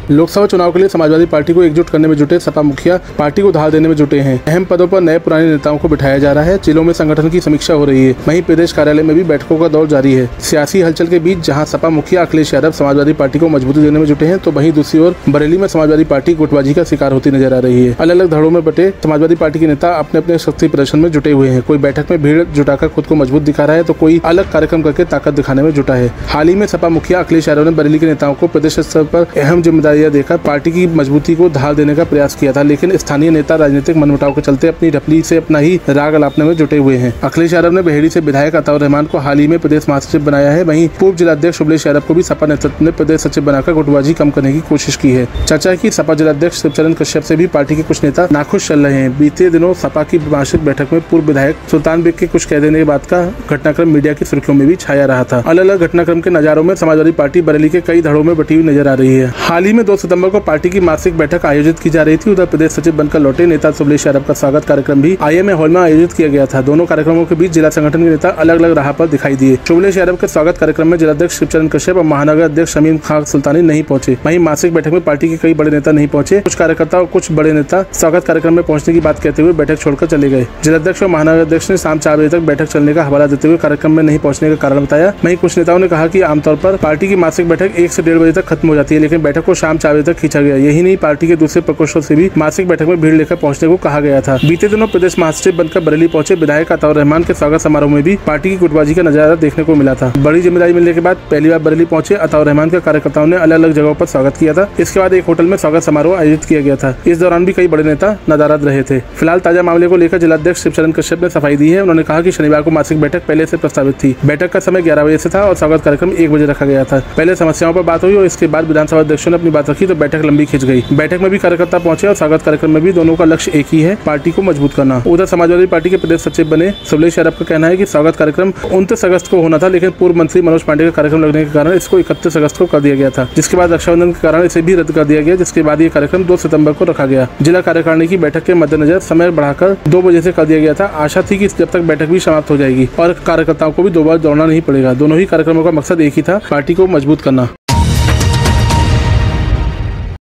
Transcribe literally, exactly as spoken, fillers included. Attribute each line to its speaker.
Speaker 1: लोकसभा चुनाव के लिए समाजवादी पार्टी को एकजुट करने में जुटे सपा मुखिया पार्टी को ढाल देने में जुटे हैं। अहम पदों पर नए पुराने नेताओं को बिठाया जा रहा है। जिलों में संगठन की समीक्षा हो रही है। वहीं प्रदेश कार्यालय में भी बैठकों का दौर जारी है। सियासी हलचल के बीच जहां सपा मुखिया अखिलेश यादव समाजवादी पार्टी को मजबूती देने में जुटे हैं, तो वहीं दूसरी ओर बरेली में समाजवादी पार्टी गुटबाजी का शिकार होती नजर आ रही है। अलग अलग धड़ों में बटे समाजवादी पार्टी के नेता अपने अपने शक्ति प्रदर्शन में जुटे हुए हैं। कोई बैठक में भीड़ जुटाकर खुद को मजबूत दिखा रहा है, तो कोई अलग कार्यक्रम करके ताकत दिखाने में जुटा है। हाल ही में सपा मुखिया अखिलेश यादव ने बरेली के नेताओं को प्रदेश स्तर पर अहम जिम्मेदारियां देकर पार्टी की मजबूती को ढाल देने का प्रयास किया था, लेकिन स्थानीय नेता राजनीतिक मनमुटाव के चलते अपनी ढपली से अपना ही राग अलापने में जुटे हुए हैं। अखिलेश यादव ने बहेड़ी से विधायक अताउर रहमान को हाल ही में प्रदेश महासचिव बनाया है। वहीं पूर्व जिलाध्यक्ष शुभलेश यादव को भी सपा नेतृत्व ने प्रदेश सचिव बनाकर गुटबाजी कम करने की कोशिश की है। चर्चा है कि सपा जिलाध्यक्ष शिवचरण कश्यप से भी पार्टी के कुछ नेता नाखुश चल रहे हैं। बीते दिनों सपा की वार्षिक बैठक में पूर्व विधायक सुल्तान बेग के कुछ कह देने के बाद का घटनाक्रम मीडिया की सुर्खियों में भी छाया रहा था। अलग अलग घटनाक्रम के नजारों में समाजवादी पार्टी बरेली के कई धड़ों में बटी हुई नजर आ रही है। हाल ही में दो सितंबर को पार्टी की मासिक बैठक आयोजित की जा रही थी। उधर प्रदेश सचिव बनकर लौटे नेता शुभलेश यादव का स्वागत कार्यक्रम भी आईएमए हॉल में आयोजित किया गया था। दोनों कार्यक्रमों के बीच जिला संगठन के नेता अलग अलग राह पर दिखाई दिए। शुभलेश यादव के स्वागत कार्यक्रम में जिलाध्यक्ष शिवचरण कश्यप और महानगर अध्यक्ष शमीम खां सुल्तानी नहीं पहुंचे। वहीं मासिक बैठक में पार्टी के कई बड़े नेता नहीं पहुंचे। कुछ कार्यकर्ता और कुछ बड़े नेता स्वागत कार्यक्रम में पहुंचने की बात कहते हुए बैठक छोड़कर चले गए। जिलाध्यक्ष और महानगर अध्यक्ष ने शाम चार बजे तक बैठक चलने का हवाला देते हुए कार्यक्रम में नहीं पहुंचने का कारण बताया। वहीं कुछ नेताओं ने कहा कि आमतौर पर पार्टी की मासिक बैठक एक से डेढ़ बजे तक खत्म हो जाती है, लेकिन बैठक को शाम चार बजे तक खींचा गया। यही नहीं, पार्टी के दूसरे प्रकोष्ठों से भी मासिक बैठक में भीड़ लेकर पहुंचने को कहा गया था। बीते दिनों प्रदेश महासचिव बनकर बरेली पहुंचे विधायक अताउर रहमान के स्वागत समारोह में भी पार्टी की गुटबाजी का नजारा देखने को मिला था। बड़ी जिम्मेदारी मिलने के बाद पहली बार बरेली पहुंचे अताउर रहमान के कार्यकर्ताओं ने अलग अलग जगहों पर स्वागत किया था। इसके बाद एक होटल में स्वागत समारोह आयोजित किया गया था। इस दौरान भी कई बड़े नेता नदारद रहे थे। फिलहाल ताजा मामले को लेकर जिलाध्यक्ष शिवचरण कश्यप ने सफाई दी है। उन्होंने कहा कि शनिवार को मासिक बैठक पहले से प्रस्तावित थी। बैठक का समय ग्यारह बजे से था और स्वागत कार्यक्रम एक बजे रखा गया था। पहले समस्याओं पर बात हुई और इसके बाद विधानसभा अध्यक्षों ने अपनी बात रखी तो बैठक लंबी खिंच गई। बैठक में भी कार्यकर्ता पहुंचे और स्वागत कार्यक्रम में भी दोनों का लक्ष्य एक ही है, पार्टी को मजबूत करना। उधर समाजवादी पार्टी के प्रदेश सचिव बने शुभलेश यादव का कहना है कि स्वागत कार्यक्रम उनतीस अगस्त को होना था, लेकिन पूर्व मंत्री मनोज पांडे का कार्यक्रम लगने के कारण इसको इकतीस अगस्त को कर दिया गया था, जिसके बाद रक्षाबंधन के कारण इसे भी रद्द कर दिया गया, जिसके बाद ये कार्यक्रम दो सितंबर को रखा गया। जिला कार्यकारिणी की बैठक के मद्देनजर समय बढ़ाकर दो बजे से कर दिया गया था। आशा थी कि जब तक बैठक भी समाप्त हो जाएगी और कार्यकर्ताओं को भी दो बार दौड़ना नहीं पड़ेगा। दोनों ही कार्यक्रमों का मकसद एक ही था, पार्टी को मजबूत करना।